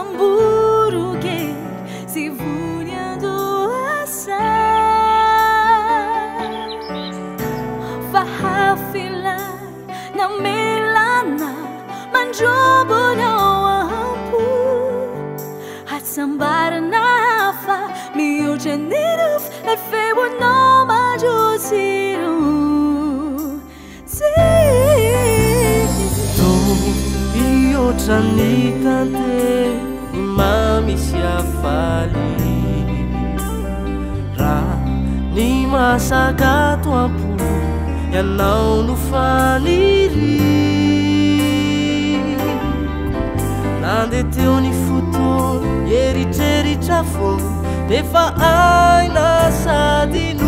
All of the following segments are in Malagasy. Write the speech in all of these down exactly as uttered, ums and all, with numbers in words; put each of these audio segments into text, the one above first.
hamburger sivunya doasa fahafilai na melana manjobo na wampu hat sambar na fa mi ujaniruf e fewo no majosiru Tranitante imami siafali ra ni masaka tuapu yanao no faniri nande teo ni foto eritreritra fo nefa aina sadinu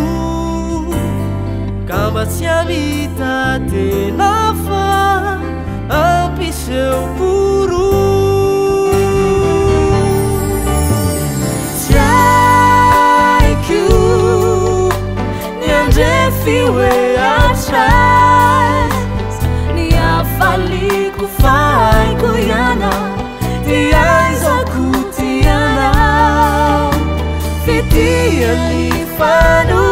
kamba tsy amita tena fa ampiseo puro Tiaiku niandrefiwe atrás Ni afaliku faiku yana Tiaizaku tiana Fitia ni fanu